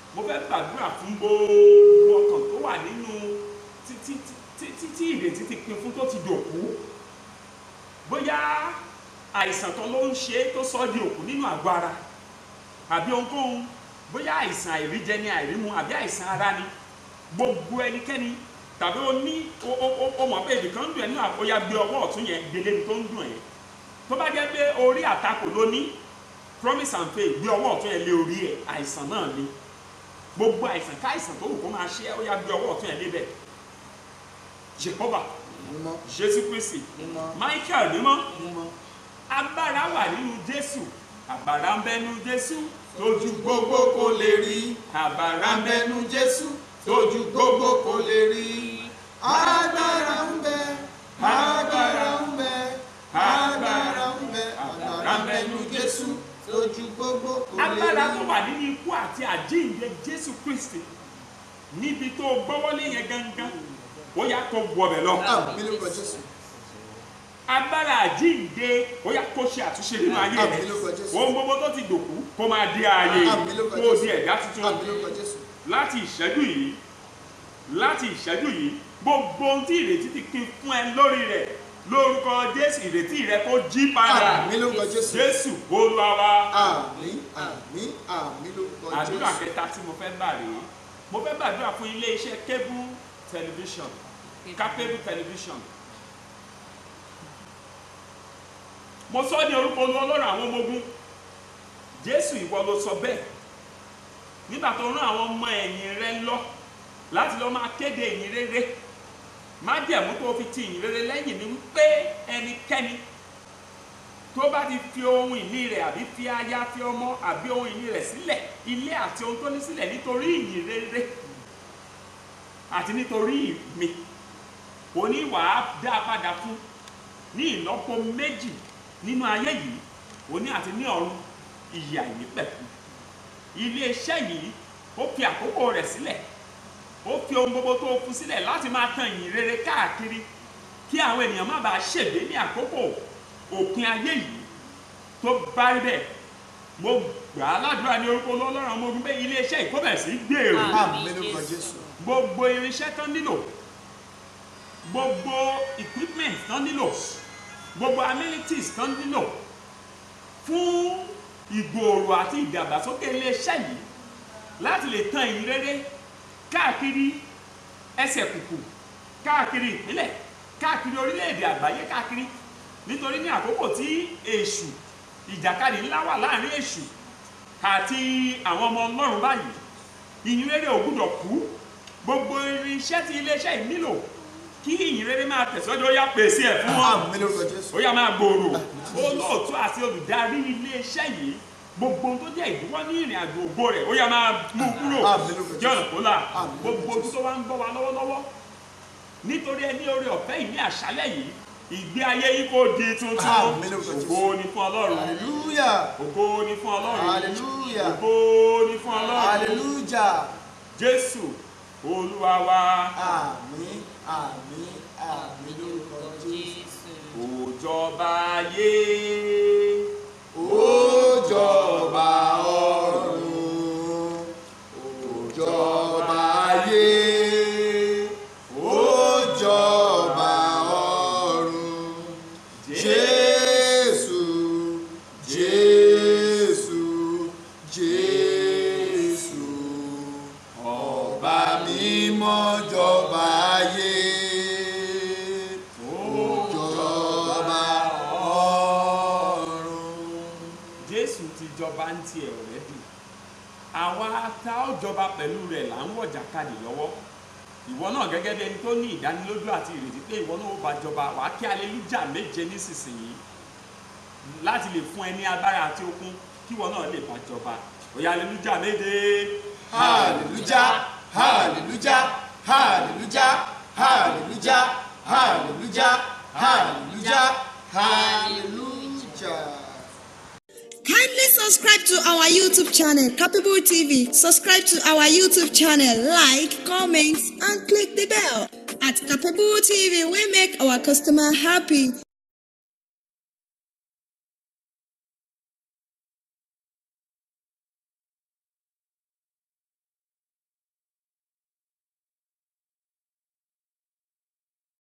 mo fẹ́ gbàdúrà fún gbogbo ọkàn tó wà nínú tí ìrètí ti pin fún tó ti dòkú, bóyá àìsàn kan ló ń ṣe tó sọ di òkú nínú àgọ́ ara àbí ohunkóhun, bóyá àìsàn àìríjẹ ni àìrímu àbí àìsàn ara ni, gbogbo ẹnikẹ́ni tàbí o mọ̀ pé ibìkan ń dùn ẹ́ nínú àbóyá gbé ọwọ́ ọ̀tún yẹn gbélé ni tó ń dùn ẹ́, tó bá jẹ́ pé orí àtakò ló ní promise and faith gbé ọwọ́ ọ̀tún yẹn lé orí ẹ̀, àìsàn náà ni gbogbo àìsàn káìsàn tó wù kó máa ṣe ó yá gbé ọwọ́ ọ̀tún yẹn lébẹ̀. Jehovah, Jésù Kristi, Michael mímọ́, agbára wà nínú Jésù, agbára ń bẹnu Jésù tójú gbogbo kò lè rí, agbára ń bẹnu Jésù tójú gbogbo kò lè rí, agbára ń bẹ, agbára ń bẹ, agbára ń bẹ, agbára ń bẹnu Jésù tójú gbogbo kò lè rí. agbára tó wà nínú ikú àti àjíǹde Jésù Kristi níbi tó gbọ́wọ́lé yẹn gangan ó yá kó wọbẹ̀ lọ. agbára àjíǹde ó yá kó ṣe àtúnṣe nínú ayé rẹ̀, ohun gbogbo tó ti dòkú kó máa di ààyè, kó di ẹ̀dá tuntun. láti ìṣẹ́jú yìí gbogbo ohun tí ìrètí ti pín fún ẹ lórí rẹ̀ lórúkọ Jésù, ìrètí rẹ kó jí padà. Jésù Olúwa wa. Àmín, àmín, àmín lórúkọ Jésù. àdúrà kẹta tí mo fẹ́ gbà rèé, mo fẹ́ gbàdúrà fún ilé iṣẹ́ cable television, Capable television. mo sọ ní orúkọ Ọlọ́run àwọn ọmọ ogun, Jésù ìwọ ló sọ bẹ́ẹ̀ nígbà tó rán àwọn ọmọ ẹ̀yìn rẹ lọ láti lọ máa kéde ìyìn rere. májẹ̀mú tó fi ti ìyìn rere lẹ́yìn ni wípé ẹnikẹ́ni tó bá ti fi ohun ìní rẹ̀ àbí fi aya fi ọmọ àbí ohun ìní rẹ̀ sílẹ̀, ilé àti ohun tó ní sílẹ̀ nítorí ìyìn rere àti nítorí mi, òní wàá dá padà fún ní ìlọ́po méjì nínú ayé yìí, òní àti ní ọ̀run ìyè àìnípẹ̀kun. iléeṣẹ́ yìí ó fi àkókò rẹ̀ sílẹ̀, ó fi ohun gbogbo tó fún sílẹ̀ láti máa tan ìyìn rere káàkiri kí àwọn ènìyàn má bàa ṣègbé ní àkókò òpin ayé yìí. tó bá rí bẹ́ẹ̀, mo gbà á ládùúrà ní orúkọ Ọlọ́run ọmọ ogun pé iléeṣẹ́ ìkóbẹ̀ sí gbèrò, gbogbo irinṣẹ́ tán nílò, gbogbo equipment tán nílò, gbogbo amenities tán nílò fún ìgbòòrò àti ìdàgbàsókè iléeṣẹ́ yìí láti lè tan ìyìn rere káàkiri ẹsẹ̀ kùkù, káàkiri ìpínlẹ̀, káàkiri orílẹ̀-èdè àgbáyé káàkiri. nítorí ní àkókò tí èṣù, ìjàkadì ńlá wà láàrin èṣù àti àwọn ọmọ Ọlọ́run báyìí, ìyìn rere ò gbúdọ̀ kú. gbogbo irinṣẹ́ tí iléeṣẹ́ yìí nílò kí ìyìn rere máa tẹ̀síwájú ó yá pèsè ẹ̀ fún wọn, ó yá máa gbòòrò. olóòtú àti olùdarí iléeṣẹ́ yìí, gbogbo tó jẹ́ ìdíwọ́ ní ìrìn àjò ògo rẹ̀ ó yá máa mú kúrò kí ọ̀nà kó là. gbogbo tó wá ń gbọ́ wa lọ́wọ́lọ́wọ́ nítorí ẹni oore ọ̀fẹ́ yìí ní àṣálẹ́ yìí, ìgbé ayé yìí kò di tuntun. ògo ni fún Ọlọ́run, ògo ni fún Ọlọ́run, ògo ni fún Ọlọ́run. Jésù Olúwa wa. Àmín, àmín, àmín lórúkọ Jésù. Ó jọba ayé, ó jọba ọ̀run, ó jọba ayé, ó jọba ọ̀run. Jésù, Jésù, Jésù, ọba mímọ́ jọba ayé, ó jọba ọ̀run. Jésù ti jọba ń tiẹ̀ ọ̀rẹ́dì, àwa tá ó jọba pẹ̀lú rẹ̀ là ń wọ̀jàkadì lọ́wọ́. ìwọ náà gẹ́gẹ́ bí ẹni tó ní ìdánilójú àti ìrètí pé ìwọ náà ó bá jọba, wàá kí aleluya méje nísinsìnyí láti lè fún ẹ ní agbára àti okun kí ìwọ náà lè bá jọba. ó yá aleluya méje. Hallelujah, hallelujah, hallelujah, hallelujah, hallelujah, hallelujah, hallelujah. Kindly subscribe to our YouTube channel, Capable TV. Subscribe to our YouTube channel, like, comment, and click the bell. At Capable TV, we make our customer happy.